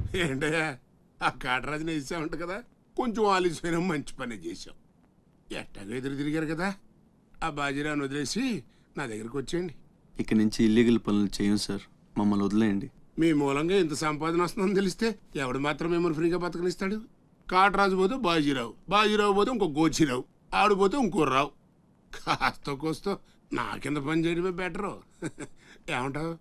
ఏంటయ్యా ఆ కాటరాజుని వేసామంట కదా, కొంచెం ఆలస్యమైన మంచి పని చేసాం. ఎట్టగా ఎదురు తిరిగారు కదా, ఆ బాజీరావుని వదిలేసి నా దగ్గరికి వచ్చేయండి. ఇక నుంచి ఇల్లీగల్ పనులు చేయం సార్, మమ్మల్ని వదిలేయండి. మీ మూలంగా ఇంత సంపాదన వస్తుందని తెలిస్తే ఎవడు మాత్రం మిమ్మల్ని ఫ్రీగా బతకనిస్తాడు? కాటరాజు పోతే బాజీరావు, బాజీరావు పోతే ఇంకో గోచిరావు, ఆడిపోతే ఇంకో రావు. కాస్త కోస్తో నా కింద పని చేయడమే బెటరు. ఏమంటావు?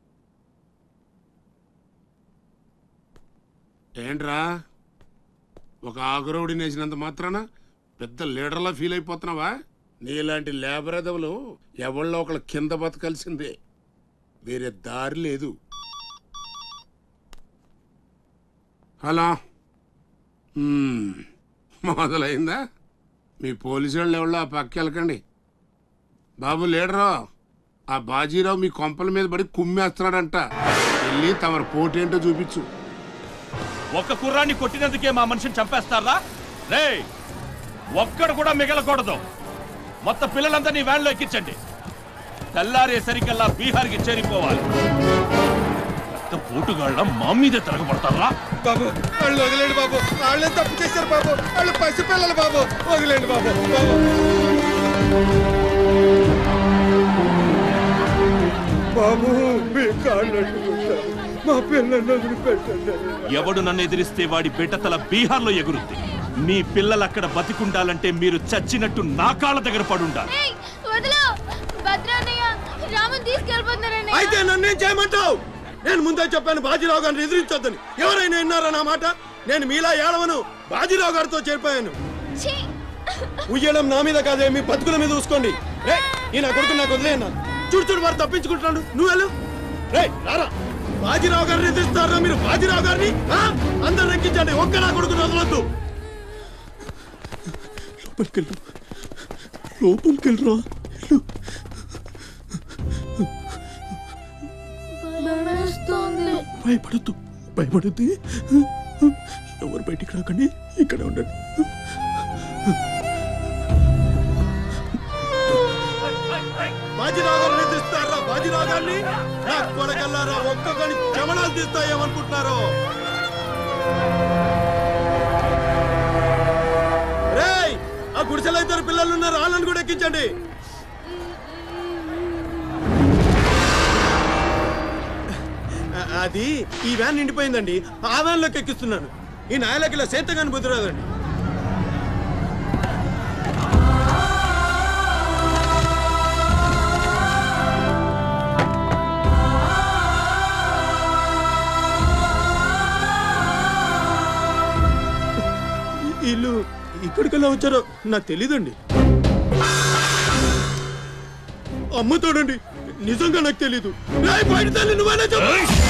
ఏంట్రా ఒక ఆకురవుడిని వేసినంత మాత్రాన పెద్ద లీడర్లా ఫీల్ అయిపోతున్నావా? నీలాంటి లేబర్ ఎదవులు ఎవళ్ళో ఒకళ్ళ కింద బతకాల్సిందే, వేరే దారి లేదు. హలో, మొదలైందా? మీ పోలీసు వాళ్ళు ఎవరో ఆ పక్క వెళ్ళకండి. బాబు లీడరు, ఆ బాజీరావు మీ కొంపల మీద పడి కుమ్మేస్తున్నాడంట, వెళ్ళి తమరు పోటేంటో చూపించు. ఒక్క కుర్రాన్ని కొట్టినందుకే మా మనిషిని చంపేస్తారా? రే, ఒక్కడు కూడా మిగలకూడదు. మొత్తం పిల్లలందరినీ వ్యాన్లో ఎక్కించండి. తెల్లారేసరికల్లా బీహార్కి చేరిపోవాలి. పోటుగాళ్ళ మా మీదే తిరగబడతారా? బాబు వాళ్ళు వదిలేండి బాబు, వాళ్ళే తప్పు చేశారు బాబు, వాళ్ళు పసిపిల్లలు బాబు, వదిలేండి బాబు. బాబు మీ కాళ్ళు మా పిల్లల్ని వదిలిపెట్టండి. ఎవడు నన్ను ఎదిరిస్తే వాడి బిడ్డతల బీహార్లో ఎగురుద్ది. మీ పిల్లలు అక్కడ బతికుండాలంటే మీరు చచ్చినట్టు నా కాళ్ళ దగ్గర పడుండాలి. అయితే నన్నేం చేయమంటావు? నేను ముందే చెప్పాను బాజీరావు గారిని ఎదిరించొద్దని. ఎవరైనా విన్నారా నా మాట? నేను మీలా ఏడవను, బాజీరావు గారితో చేరిపోయాను. ఉయ్యడం నా మీద కాదే, మీ బతుకుల మీద చూసుకోండి. ఈ నా కొడుకు నాకు వదిలేయన్నా. చూడు చూడు వారు తప్పించుకుంటున్నాడు, నువ్వు వెళ్ళు. రారా, బాజీరావు గారిని ఎదిరిస్తారా మీరు? బాజీరావు గారిని అందరు ఎక్కించండి, ఒక్క నా కొడుకుని వదలొద్దు. లోపలికెళ్ళరా. భయపడద్దు, భయపడద్దు. ఎవరు బయటికి రాకండి, ఇక్కడ ఉండండి. బాజీరావు గారిని తీస్తారా? బాజీరావు గారిని నా కొడకల్లారా, ఒక్కొక్కని చెమడాలు తీస్తాయేమనుకుంటున్నారు? రేయ్, ఆ గుడిసెలో ఇద్దరు పిల్లలు ఉన్నారు, వాళ్ళని కూడా ఎక్కించండి. అది ఈ వ్యాన్ నిండిపోయిందండి, ఆ వ్యాన్ లోకి ఎక్కిస్తున్నాను. ఈ నాయలకి ఇలా సేతగాని బుద్ధి రాదండి. వీళ్ళు ఇక్కడికల్లా వచ్చారో నాకు తెలీదండి. అమ్ముతాడండి, నిజంగా నాకు తెలీదు. బయట తల్లి నువ్వైనా చెప్పు.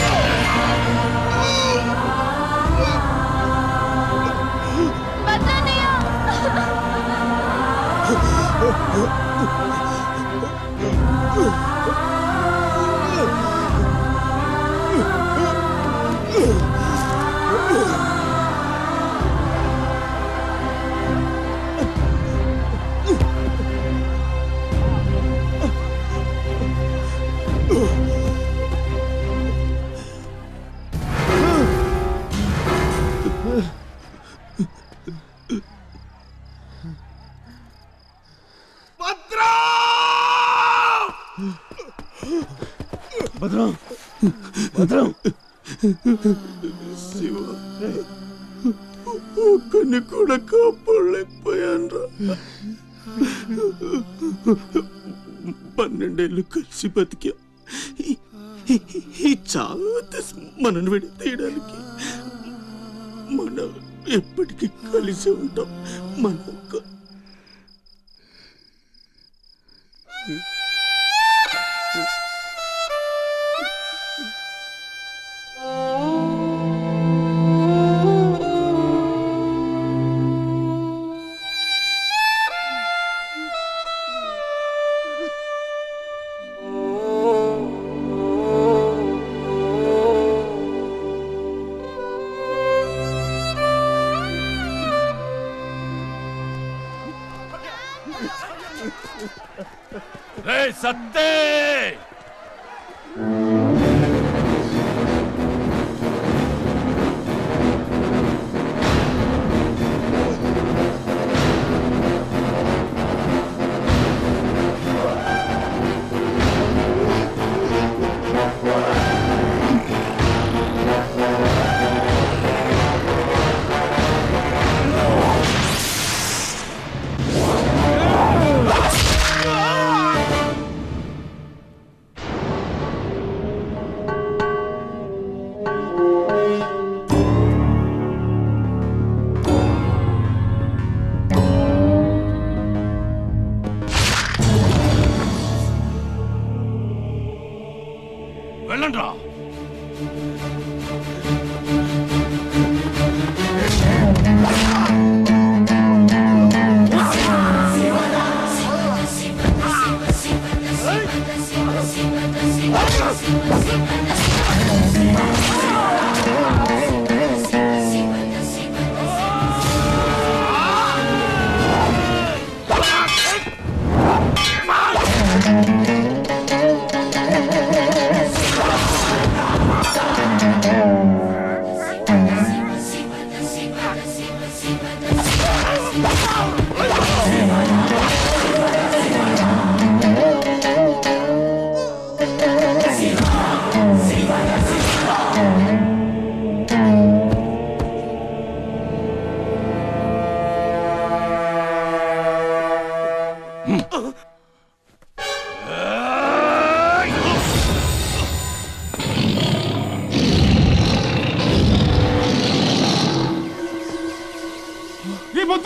భద్రం, భద్రం, శివ, ఒక్కడిని కూడా కాపాడలేకపోయాను. 12 ఏళ్ళు కలిసి బతికా. ఈ చావు మనను విడి తీయడానికి మనం ఎప్పటికీ కలిసి ఉంటాం. మన సత్తే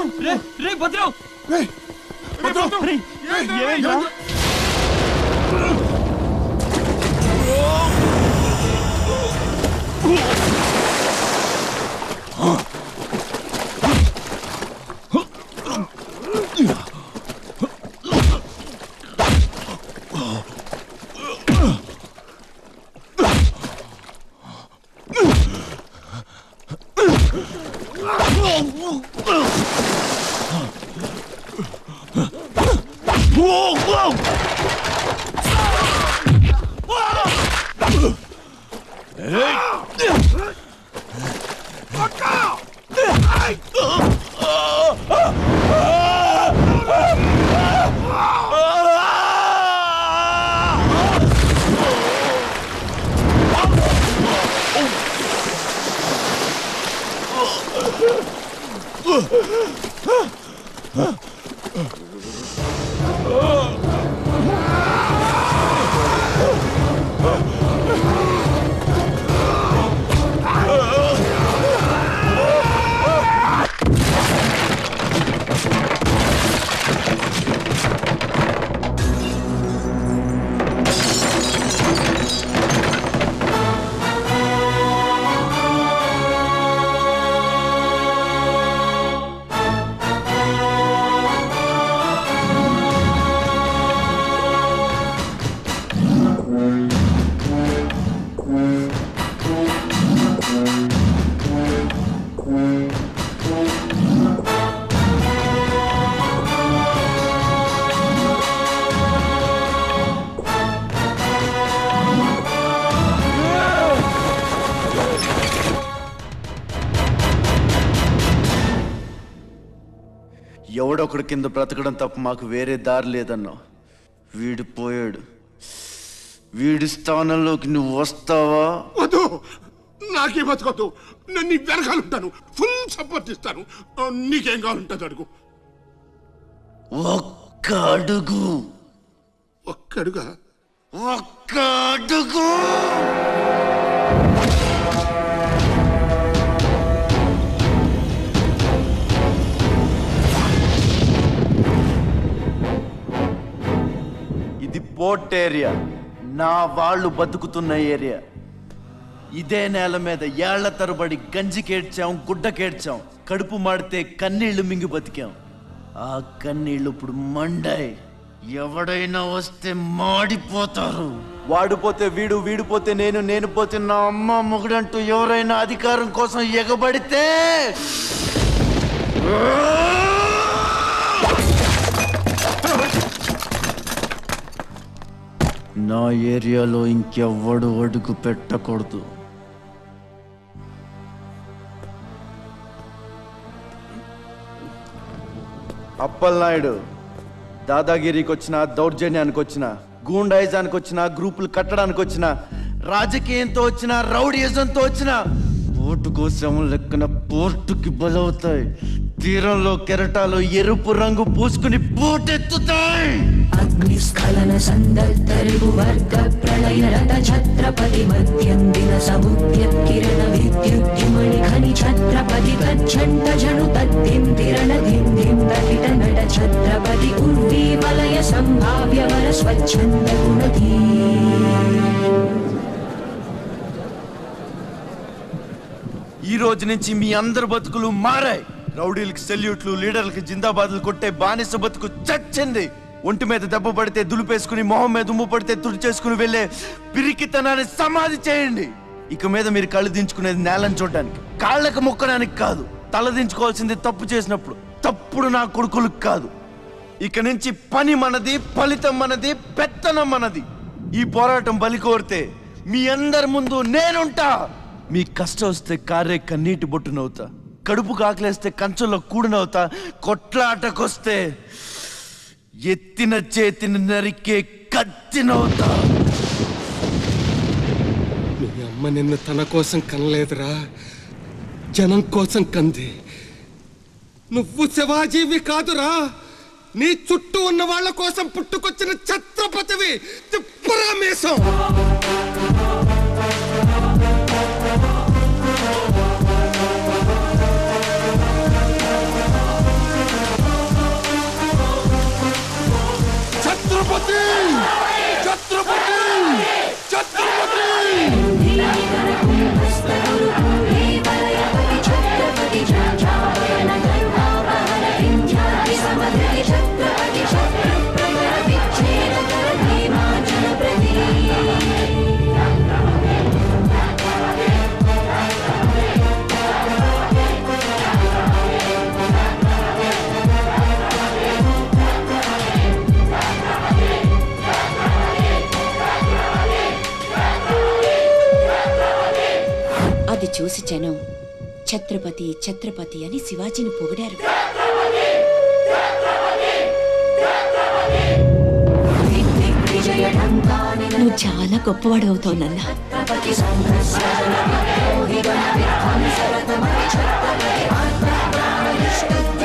రే భద్రం రేయ్, భద్రం, ఏమైందా ఎవడొకడు కింద బ్రతకడం తప్ప మాకు వేరే దారి లేదన్నా. వీడు పోయాడు. వీడి స్థానంలోకి నువ్వు వస్తావా? వద్దు, నాకే బతకొద్దు. నేను నీ వెనకాలంటాను, ఫుల్ సపోర్ట్ ఇస్తాను. నీకేం కావాలంటుంది అడుగు. ఒక్క అడుగు. ఒక్క అడుగా? ఒక్క అడుగు. ఇది పోర్ట్ ఏరియా, నా వాళ్ళు బతుకుతున్న ఏరియా. ఇదే నేల మీద ఏళ్ల తరబడి గంజికేడ్చాం, గుడ్డకేడ్చాం, కడుపు మాడితే కన్నీళ్లు మింగి బతికాం. ఆ కన్నీళ్లు ఇప్పుడు మండాయి. ఎవడైనా వస్తే మాడిపోతారు. వాడిపోతే వీడు, వీడిపోతే నేను, నేను పోతే నా అమ్మ మొగుడంటూ ఎవరైనా అధికారం కోసం ఎగబడితే నా ఏరియాలో ఇంకెవ్వడు అడుగు పెట్టకూడదు. అప్పలనాయుడు దాదాగిరికి వచ్చిన, దౌర్జన్యానికి వచ్చిన, గూండాయిజానికి వచ్చిన, గ్రూపులు కట్టడానికి వచ్చిన, రాజకీయంతో వచ్చిన, రౌడీయిజంతో వచ్చిన, ఓటు కోసం లెక్కన పోర్టుకి బలవుతాయి. తీరంలో కెరటాలు ఎరుపు రంగు పూసుకుని పోటెత్తుతాయి. అగ్నిస్ఖలన సందర్తరిగు వర్గ ప్రళయ రథ ఛత్రపతి మధ్యందిన సముద్యత్కిరణ విద్యుద్యుమణి ఖని ఛత్రపతి తచ్చంట జను తద్దిం తిరణ ధిం ధిం దహిత నట ఛత్రపతి ఉర్వీ వలయ సంభావ్య వర స్వచ్ఛంద గుణధీ. ఈ రోజు నుంచి మీ అందరి బతుకులు మారాయి. రౌడీలకి సెల్యూట్లు, లీడర్లకి జిందాబాద్లు కొట్టే బానిస బతుకు చచ్చింది. ఒంటి మీద దెబ్బ పడితే దులిపేసుకుని, మొహం మీద ఉమ్ము పడితే తుడిచేసుకుని వెళ్ళే పిరికితనాన్ని సమాధి చేయండి. ఇక మీద మీరు కళ్ళు దించుకునేది నేలను చూడడానికి, కాళ్ళకు మొక్కడానికి కాదు. తల దించుకోవాల్సింది తప్పు చేసినప్పుడు, తప్పుడు నా కొడుకులకు కాదు. ఇక నుంచి పని మనది, ఫలితం మనది, పెత్తనం మనది. ఈ పోరాటం బలి కోరితే మీ అందరి ముందు నేనుంటా. మీ కష్టం వస్తే కారే కన్నీటి బొట్టునవుతా, కడుపు కాకలేస్తే కంచంలో కూడినవుతా, కొట్లాటకొస్తే ఎత్తిన చేతిని నరికే కత్తినవుతా. మీ అమ్మ నిన్ను తన కోసం కనలేదురా, జనం కోసం కంది. నువ్వు శివాజీవి కాదురా, నీ చుట్టూ ఉన్న వాళ్ళ కోసం పుట్టుకొచ్చిన ఛత్రపతివి. తిప్పురా మీసం. చూసి జనం ఛత్రపతి ఛత్రపతి అని శివాజీని పొగిడారు. నువ్వు చాలా గొప్పవాడు అవుతావు నాన్న.